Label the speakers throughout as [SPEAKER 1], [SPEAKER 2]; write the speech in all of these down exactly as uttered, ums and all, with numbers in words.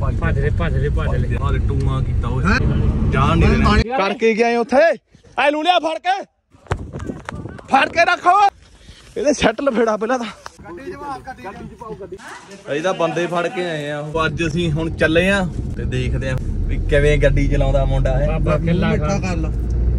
[SPEAKER 1] ਭੱਜ ਲੈ ਭੱਜ ਲੈ ਭੱਜ ਲੈ
[SPEAKER 2] ਆਹ ਟੂਆ ਕੀਤਾ ਓਏ ਜਾਣ ਨਹੀਂ ਦੇਣਾ ਕਰਕੇ ਗਏ ਉੱਥੇ ਐ ਨੂੰ ਲਿਆ ਫੜ ਕੇ ਫੜ ਕੇ ਰੱਖੋ ਇਹਦੇ ਸੈੱਟ ਲਫੇੜਾ ਪਹਿਲਾਂ ਤਾਂ ਗੱਡੀ ਚ ਗੱਡੀ ਚ ਪਾਓ ਗੱਡੀ ਅਸੀਂ ਤਾਂ ਬੰਦੇ ਫੜ ਕੇ ਆਏ ਆ ਅੱਜ ਅਸੀਂ ਹੁਣ ਚੱਲੇ ਆ ਤੇ ਦੇਖਦੇ ਆ ਵੀ ਕਿਵੇਂ ਗੱਡੀ ਚਲਾਉਂਦਾ ਮੁੰਡਾ ਹੈ
[SPEAKER 1] ਬਾਬਾ ਕਿੱਲਾ ਕਰ ਲਾ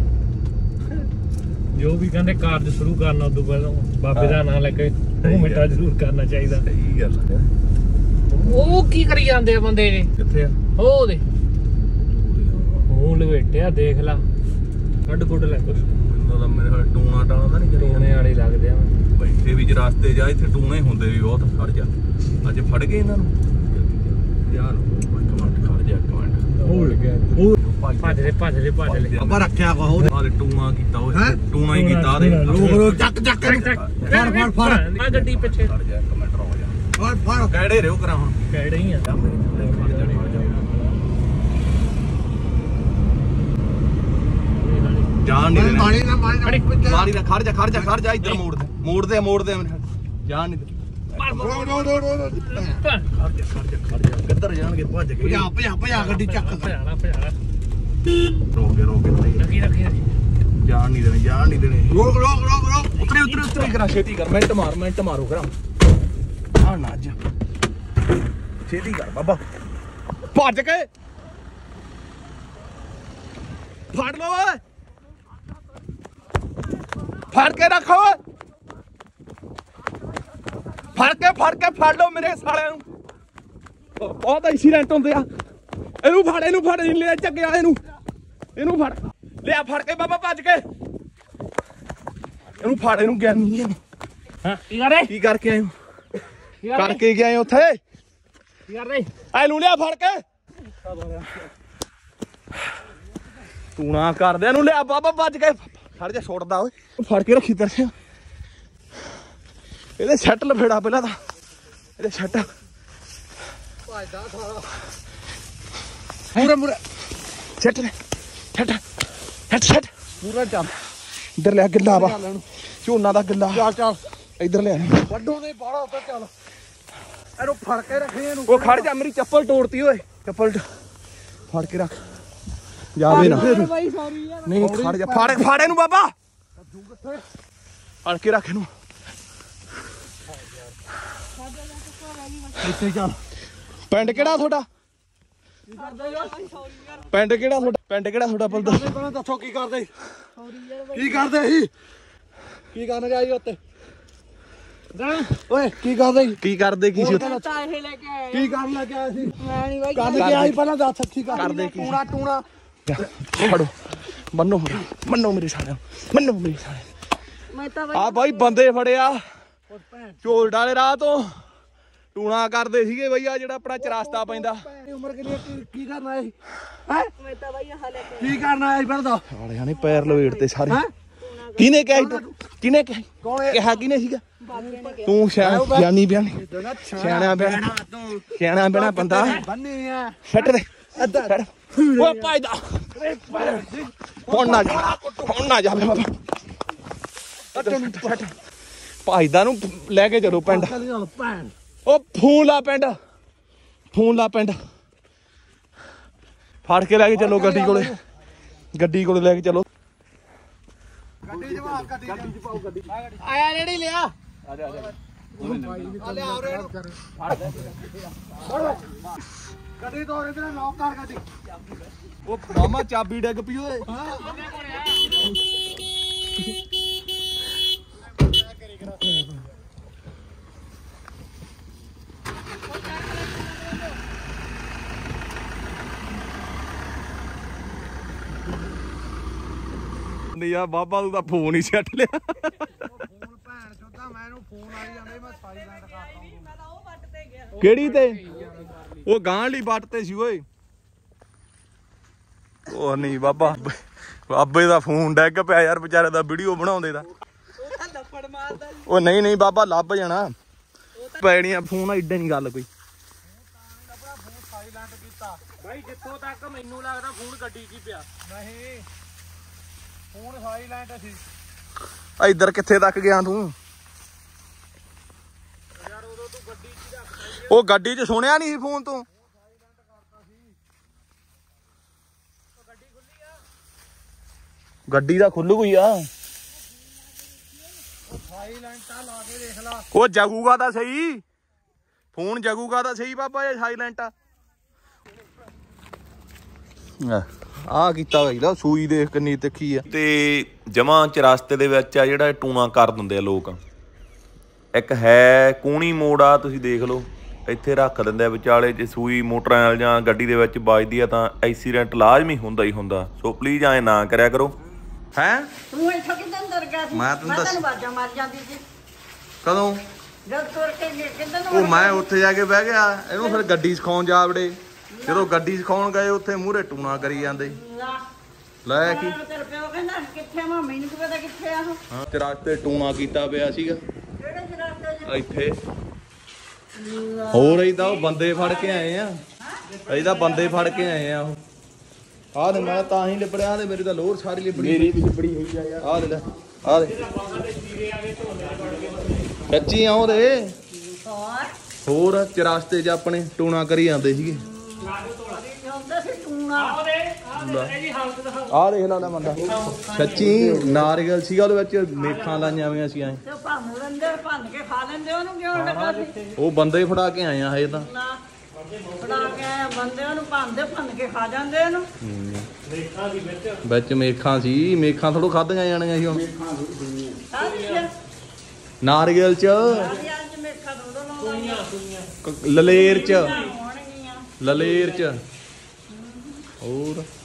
[SPEAKER 1] ਜੋ ਵੀ ਕਹਿੰਦੇ ਕਾਰਜ ਸ਼ੁਰੂ ਕਰਨਾ ਉਦੋਂ ਪਹਿਲਾਂ ਬਾਬੇ ਦਾ ਨਾਮ ਲੈ ਕੇ ਉਹ ਮਿੱਠਾ ਜ਼ਰੂਰ ਕਰਨਾ ਚਾਹੀਦਾ
[SPEAKER 2] ਸਹੀ ਗੱਲ ਹੈ
[SPEAKER 1] ਉਹ ਕੀ ਕਰੀ ਜਾਂਦੇ ਆ ਬੰਦੇ ਨੇ
[SPEAKER 2] ਕਿੱਥੇ ਆ
[SPEAKER 1] ਉਹ ਦੇ ਉਹ ਲਵੇਟਿਆ ਦੇਖ ਲਾ ਕੱਢ ਕੁੱਢ ਲੈ ਕੁਛ
[SPEAKER 2] ਮੈਨੂੰ ਤਾਂ ਮੇਰੇ ਕੋਲ ਟੂਣਾ ਟਾਣਾ ਤਾਂ ਨਹੀਂ
[SPEAKER 1] ਟੂਣੇ ਵਾਲੇ ਲੱਗਦੇ ਆ
[SPEAKER 2] ਬੈਠੇ ਵੀ ਜ ਰਸਤੇ ਜਾ ਇੱਥੇ ਟੂਣੇ ਹੁੰਦੇ ਵੀ ਬਹੁਤ ਖੜ ਜਾ ਅੱਜ ਫੜ ਗਏ ਇਹਨਾਂ ਨੂੰ ਯਾਰ ਇੱਕ ਮਿੰਟ ਖੜ ਜਾ ਇੱਕ ਮਿੰਟ
[SPEAKER 1] ਹੋ ਗਿਆ ਭੱਜ ਲੈ ਭੱਜ ਲੈ ਭੱਜ ਲੈ
[SPEAKER 2] ਆਪਾਂ ਰੱਖਿਆ ਕੋ ਆਹ ਟੂਣਾ ਕੀਤਾ ਓਏ ਟੂਣਾ ਹੀ ਕੀਤਾ ਦੇ ਰੋਕ ਰੋਕ ਚੱਕ ਚੱਕ ਫੜ ਫੜ ਫੜ
[SPEAKER 1] ਆ ਗੱਡੀ ਪਿੱਛੇ
[SPEAKER 2] ਖੜ ਜਾ ਇੱਕ ਮਿੰਟ ਰੁਕ ਜਾ
[SPEAKER 1] ਫੜ ਫੜ
[SPEAKER 2] ਕਿਹੜੇ ਰਿਓ ਕਰਾਂ ਹੁਣ
[SPEAKER 1] ਕਿਹੜੇ ਹੀ ਆ
[SPEAKER 2] ਜਾਣ ਨਹੀਂ ਦੇਣਾ ਮਾਰੀ ਨਾ ਮਾਰੀ ਨਾ ਖੜ ਜਾ ਖੜ ਜਾ ਖੜ ਜਾ ਇੱਧਰ ਮੋੜ ਦੇ ਮੋੜ ਦੇ ਮੋੜ ਦੇ ਜਾਣ ਨਹੀਂ ਦੇ ਖੜ ਜਾ ਖੜ ਜਾ ਖੜ ਜਾ ਕਿੱਧਰ ਜਾਣਗੇ ਭੱਜ ਕੇ
[SPEAKER 1] ਭਜਾ ਭਜਾ ਭਜਾ ਗੱਡੀ ਚੱਕ ਭਜਾਣਾ ਭਜਾਣਾ
[SPEAKER 2] ਰੋਕ ਕੇ ਰੋਕ ਕੇ
[SPEAKER 1] ਲੱਗੀ ਰੱਖੀ
[SPEAKER 2] ਜਾਣ ਨਹੀਂ ਦੇਣੇ ਜਾਣ ਨਹੀਂ ਦੇਣੇ ਰੋਕ ਰੋਕ ਰੋਕ ਰੋਕ ਉਤਰੇ ਉਤਰੇ ਉਤਰੇ ਕਰਾ ਛੇਤੀ ਕਰ ਮਿੰਟ ਮਾਰ ਮਿੰਟ ਮਾਰੋ ਕਰਾਂ ਆ ਨਾ ਜਾ ਛੇਤੀ ਕਰ ਬਾਬਾ ਭੱਜ ਕੇ ਫੜ ਲੋ ਓਏ ਫੜ ਕੇ ਰੱਖੋ ਫੜ ਕੇ ਫੜ ਕੇ ਫੜ ਲਓ ਮੇਰੇ ਸਾਲਿਆਂ ਨੂੰ ਬਹੁਤ ਐਕਸੀਡੈਂਟ ਹੁੰਦੇ ਆ ਇਹਨੂੰ ਫੜ ਇਹਨੂੰ ਫੜ ਲੈ ਚੱਕਿਆ ਇਹਨੂੰ ਇਹਨੂੰ ਫੜ ਲਿਆ ਫੜ ਕੇ ਬਾਬਾ ਭੱਜ ਕੇ ਇਹਨੂੰ ਫੜ ਇਹਨੂੰ ਗਿਆ ਨਹੀਂ
[SPEAKER 1] ਹਾਂ ਕੀ ਕਰ ਰਹੇ
[SPEAKER 2] ਕੀ ਕਰਕੇ ਆਏ ਕਰਕੇ ਗਏ ਉੱਥੇ
[SPEAKER 1] ਕੀ ਕਰ ਰਹੇ
[SPEAKER 2] ਐ ਨੂੰ ਲਿਆ ਫੜ ਕੇ ਤੂੰ ਨਾ ਕਰਦੇ ਇਹਨੂੰ ਲਿਆ ਬਾਬਾ ਭੱਜ ਕੇ ਖੜ ਜਾ ਛੋੜਦਾ ਓਏ ਫੜ ਕੇ ਰੱਖੀ ਤਰਸਿਆ ਇਹਦੇ ਸੈੱਟ ਲਫੇੜਾ ਪਹਿਲਾਂ ਤਾਂ ਇਹਦੇ ਸੈੱਟ
[SPEAKER 1] ਭੱਜਦਾ ਸਾਰਾ
[SPEAKER 2] ਪੂਰਾ ਪੂਰਾ ਸੈੱਟ ਲੈ ਸੈੱਟ ਸੈੱਟ ਸੈੱਟ ਪੂਰਾ ਚੱਲ ਇੱਧਰ ਲਿਆ ਗਿੱਲਾ ਵਾ ਝੋਨਾ ਦਾ ਗਿੱਲਾ ਚੱਲ ਚੱਲ ਇੱਧਰ ਲਿਆ
[SPEAKER 1] ਵੱਡੋਂ ਦੇ ਬਾੜਾ ਉੱਤੇ ਚੱਲ ਇਹਨੂੰ ਫੜ ਕੇ ਰੱਖੇ ਇਹਨੂੰ
[SPEAKER 2] ਉਹ ਖੜ ਜਾ ਮੇਰੀ ਚੱਪਲ ਤੋੜਤੀ ਓਏ ਚੱਪਲ ਫੜ ਕੇ ਰੱਖ ਜਾਵੇ ਨਾ ਨਹੀਂ ਖੜ ਜਾ ਫੜ ਫੜ ਇਹਨੂੰ ਬਾਬਾ ਫੜ ਕੇ ਰੱਖ ਇਹਨੂੰ
[SPEAKER 1] ਇੱਥੇ ਚੱਲ
[SPEAKER 2] ਪਿੰਡ ਕਿਹੜਾ ਤੁਹਾਡਾ ਪਿੰਡ ਕਿਹੜਾ ਤੁਹਾਡਾ ਪਿੰਡ ਕਿਹੜਾ ਤੁਹਾਡਾ ਪੁੱਲ
[SPEAKER 1] ਪਹਿਲਾਂ ਦੱਸੋ ਕੀ ਕਰਦੇ ਕੀ ਕਰਦੇ ਸੀ ਕੀ ਕਰਨ ਗਏ ਉੱਤੇ ਓਏ ਕੀ ਕਰਦੇ
[SPEAKER 2] ਕੀ ਕਰਦੇ ਕੀ ਸੀ
[SPEAKER 1] ਕੀ ਕਰਨ ਲੱਗ ਆਇਆ ਸੀ
[SPEAKER 3] ਮੈਂ ਨਹੀਂ ਬਾਈ
[SPEAKER 1] ਕਰਨ ਗਿਆ ਸੀ ਪਹਿਲਾਂ ਦੱਸ ਸੱਚੀ
[SPEAKER 2] ਕਰਦੇ ਕੀ
[SPEAKER 1] ਟੂਣਾ ਟੂਣਾ
[SPEAKER 2] ਫੜੋ ਮੰਨੋ ਮੰਨੋ ਮੇਰੇ ਸਾਲਿਆਂ ਮੰਨੋ ਮੇਰੇ ਸਾਲਿਆਂ
[SPEAKER 3] ਮੈਂ ਤਾਂ
[SPEAKER 2] ਆ ਬਾਈ ਬੰਦੇ ਫੜਿਆ ਝੋਲ ਡਾਲੇ ਰਾਹ ਤੋਂ ਟੂਣਾ ਕਰਦੇ ਸੀਗੇ ਬਈ ਆ ਜਿਹੜਾ ਆਪਣਾ ਚਰਾਸਤਾ ਪੈਂਦਾ
[SPEAKER 1] ਉਮਰ ਕਿੰਨੀ ਕੀ ਕਰਨਾ ਹੈ ਹੈ
[SPEAKER 3] ਮੈਂ ਤਾਂ ਬਾਈ ਹਾਲੇ
[SPEAKER 1] ਕੀ ਕਰਨਾ ਹੈ ਬੰਦਾ
[SPEAKER 2] ਸਾਲਿਆਂ ਨੇ ਪੈਰ ਲਵੇੜ ਤੇ ਸਾਰੇ ਕਿਹਨੇ ਕਿਹਾ ਕਿਹਨੇ ਕਿਹਾ ਕਿਹਾ ਕਿਹਨੇ ਸੀਗਾ ਤੂੰ ਸਿਆਣੀ ਬਿਆਨੀ ਸਿਆਣਾ ਬਿਆਣਾ ਸਿਆਣਾ ਬਿਆਣਾ ਬੰਦਾ
[SPEAKER 1] ਬੰਨੀ ਆ
[SPEAKER 2] ਛੱਟ ਦੇ ਅੱਧਾ ਓ ਪਾਇਦਾ ਹੁਣ ਨਾ ਜਾ ਹੁਣ ਨਾ ਜਾਵੇ ਬਾਬਾ ਭਾਈਦਾ ਨੂੰ ਲੈ ਕੇ ਚਲੋ ਪਿੰਡ ਉਹ ਫੋਨ ਲਾ ਪਿੰਡ ਫੋਨ ਲਾ ਪਿੰਡ ਫੜ ਕੇ ਲੈ ਕੇ ਚਲੋ ਗੱਡੀ ਕੋਲੇ ਗੱਡੀ ਕੋਲੇ ਲੈ ਕੇ ਚਲੋ
[SPEAKER 1] ਗੱਡੀ ਜਵਾ ਗੱਡੀ ਚ ਪਾਓ ਗੱਡੀ
[SPEAKER 3] ਆਇਆ ਰੇੜੀ ਲਿਆ
[SPEAKER 2] ਆ ਜਾ ਆ ਜਾ
[SPEAKER 1] ਆ ਲਿਆ ਆ ਰੇੜੂ ਗੱਡੀ ਤੋਂ ਇਹਦੇ ਨਾਲ ਲੌਕ ਕਰ ਗੱਡੀ
[SPEAKER 2] ਉਹ ਮਾਮਾ ਚਾਬੀ ਡਿੱਗ ਪਈ ਓਏ ਨਹੀਂ ਆ ਬਾਬਾ ਤੂੰ ਤਾਂ ਫੋਨ ਹੀ ਛੱਡ ਲਿਆ
[SPEAKER 1] ਫੋਨ ਭੈਣ ਚੋਦਾ ਮੈਨੂੰ ਫੋਨ ਆਈ ਜਾਂਦੇ ਮੈਂ ਸਾਈਲੈਂਟ ਕਰਦਾ
[SPEAKER 3] ਮੈਂ ਤਾਂ ਉਹ ਵੱਟ ਤੇ ਗਿਆ
[SPEAKER 2] ਕਿਹੜੀ ਤੇ ਉਹ ਗਾਂ ਲਈ ਵੱਟ ਤੇ ਸੀ ਓਏ ਉਹ ਨਹੀਂ ਬਾਬਾ ਬਾਬੇ ਦਾ ਫੋਨ ਡਿੱਗ ਪਿਆ ਯਾਰ ਵਿਚਾਰੇ ਦਾ ਵੀਡੀਓ ਬਣਾਉਂਦੇ ਦਾ
[SPEAKER 3] ਉਹ ਤਾਂ ਲੱਫੜ ਮਾਰਦਾ
[SPEAKER 2] ਉਹ ਨਹੀਂ ਨਹੀਂ ਬਾਬਾ ਲੱਭ ਜਾਣਾ ਪੈਣੀਆਂ ਫੋਨ ਐਡਾ ਨਹੀਂ ਗੱਲ ਕੋਈ
[SPEAKER 1] ਆਪਣਾ ਫੋਨ ਸਾਈਲੈਂਟ ਕੀਤਾ ਬਾਈ ਜਿੱਥੋਂ ਤੱਕ ਮੈਨੂੰ ਲੱਗਦਾ ਫੋਨ ਗੱਡੀ 'ਚ ਹੀ ਪਿਆ ਨਹੀਂ ਫੋਨ ਸਾਈਲੈਂਟ ਸੀ
[SPEAKER 2] ਇੱਧਰ ਕਿੱਥੇ ਤੱਕ ਗਿਆ ਤੂੰ
[SPEAKER 1] ਯਾਰ ਉਦੋਂ ਤੂੰ ਗੱਡੀ 'ਚ ਰੱਖਦਾ
[SPEAKER 2] ਉਹ ਗੱਡੀ 'ਚ ਸੁਣਿਆ ਨਹੀਂ ਸੀ ਫੋਨ ਤੂੰ ਗੱਡੀ ਦਾ ਖੁੱਲੂ ਕੋਈ ਆ
[SPEAKER 1] ਸਾਈਲੈਂਟਾਂ ਲਾ ਕੇ ਦੇਖ ਲਾ।
[SPEAKER 2] ਉਹ ਜਗੂਗਾ ਤਾਂ ਸਹੀ, ਫੋਨ ਜਗੂਗਾ ਤਾਂ ਸਹੀ ਬਾਬਾ ਇਹ ਸਾਈਲੈਂਟ ਆ। ਆ ਕੀਤਾ ਬਈ ਦਾ ਸੂਈ ਦੇਖ ਕਿੰਨੀ ਤਿੱਖੀ ਆ। ਤੇ ਜਮਾਂ ਚਰਸਤੇ ਦੇ ਵਿੱਚ ਆ ਜਿਹੜਾ ਟੂਣਾ ਕਰ ਦਿੰਦੇ ਆ ਲੋਕ। ਇੱਕ ਹੈ ਕੂਣੀ ਮੋੜ ਆ, ਤੁਸੀਂ ਦੇਖ ਲਓ ਇੱਥੇ ਰੱਖ ਦਿੰਦੇ ਆ ਵਿਚਾਲੇ। ਜੇ ਸੂਈ ਮੋਟਰਾਂ ਨਾਲ ਜਾਂ ਗੱਡੀ ਦੇ ਵਿੱਚ ਵੱਜਦੀ ਆ ਤਾਂ ਐਕਸੀਡੈਂਟ ਲਾਜ਼ਮੀ ਹੁੰਦਾ ਹੀ ਹੁੰਦਾ। ਸੋ ਪਲੀਜ਼ ਐਂ ਨਾ ਕਰਿਆ ਕਰੋ। ਹੈ
[SPEAKER 3] ਤੂੰ ਇੱਥੋਂ ਕਿੱਦਾਂ ਅੰਦਰ ਗਿਆ ਸੀ?
[SPEAKER 2] ਮੈਂ ਤੈਨੂੰ ਦੱਸ
[SPEAKER 3] ਆਵਾਜ਼ਾਂ ਮਾਰ ਜਾਂਦੀ ਸੀ
[SPEAKER 2] ਕਦੋਂ
[SPEAKER 3] ਜਦ ਤੁਰ ਕੇ ਕਿੱਦਾਂ ਨੂੰ
[SPEAKER 2] ਉਹ ਮੈਂ ਉੱਥੇ ਜਾ ਕੇ ਬਹਿ ਗਿਆ। ਇਹਨੂੰ ਫਿਰ ਗੱਡੀ ਸਿਖਾਉਣ ਜਾ ਵੜੇ। ਜਦੋਂ ਗੱਡੀ ਸਿਖਾਉਣ ਗਏ ਉੱਥੇ ਮੂਹਰੇ ਟੂਣਾ ਕਰੀ ਜਾਂਦੇ। ਲੈ ਕੀ
[SPEAKER 3] ਤੇਰੇ ਪਿਓ ਕਹਿੰਦਾ ਕਿੱਥੇ ਆ? ਮੈਨੂੰ ਕੀ ਪਤਾ ਕਿੱਥੇ ਆ ਉਹ।
[SPEAKER 2] ਹਾਂ ਤੇ ਰਸਤੇ ਟੂਣਾ ਕੀਤਾ ਪਿਆ ਸੀਗਾ
[SPEAKER 3] ਕਿਹੜੇ ਜਰਾਤੇ
[SPEAKER 2] ਇੱਥੇ। ਹੋਰ ਅਸੀਂ ਤਾਂ ਉਹ ਬੰਦੇ ਫੜ ਕੇ ਆਏ ਆ। ਅਸੀਂ ਤਾਂ ਬੰਦੇ ਫੜ ਕੇ ਆਏ ਆ। ਉਹ ਆਹ ਦੇ ਮੈਂ ਤਾਂ ਹੀ ਲਿਬੜਿਆ ਤੇ ਮੇਰੀ ਤਾਂ ਲੋਰ ਸਾਰੀ ਲਿਬੜੀ। ਮੇਰੀ ਵੀ ਲਿਬੜੀ ਹੋਈ ਆ ਯਾਰ। ਆਹ ਦੇ ਲੈ ਆਹ ਦੇ ਸੱਚੀ ਆਉ ਦੇ। ਹੋਰ ਚਰਸਤੇ 'ਚ ਆਪਣੇ ਟੂਣਾ ਕਰੀ ਜਾਂਦੇ ਸੀਗੇ। ਆਹ ਦੇਖ ਲਾ ਬੰਦਾ ਸੱਚੀ ਨਾਰੀਅਲ ਸੀਗਾ ਉਹਦੇ ਵਿੱਚ ਮੇਖਾਂ ਲਾਈਆਂ ਹੋਈਆਂ ਸੀ ਐ।
[SPEAKER 3] ਭੰਨ ਕੇ ਖਾ ਲੈਂਦੇ ਉਹਨੂੰ ਕਿਉਂ ਲੱਗਾ ਸੀ?
[SPEAKER 2] ਉਹ ਬੰਦੇ ਫੜਾ ਕੇ ਆਏ ਆ ਹਜੇ ਤਾਂ।
[SPEAKER 3] ਫੜਾ ਕੇ ਆਏ ਬੰਦੇ ਉਹਨੂੰ ਭੰਨਦੇ ਭੰਨ ਕੇ ਖਾ ਜਾਂਦੇ ਇਹਨੂੰ।
[SPEAKER 2] ਵਿੱਚ ਮੇਖਾਂ ਸੀ। ਮੇਖਾਂ ਥੋੜੋ ਖਾਧੀਆਂ ਜਾਣੀਆਂ ਸੀ ਹੁਣ ਨਾਰੀਅਲ ਚ ਲਲੇਰ ਚ ਲਲੇਰ ਚ ਹੋਰ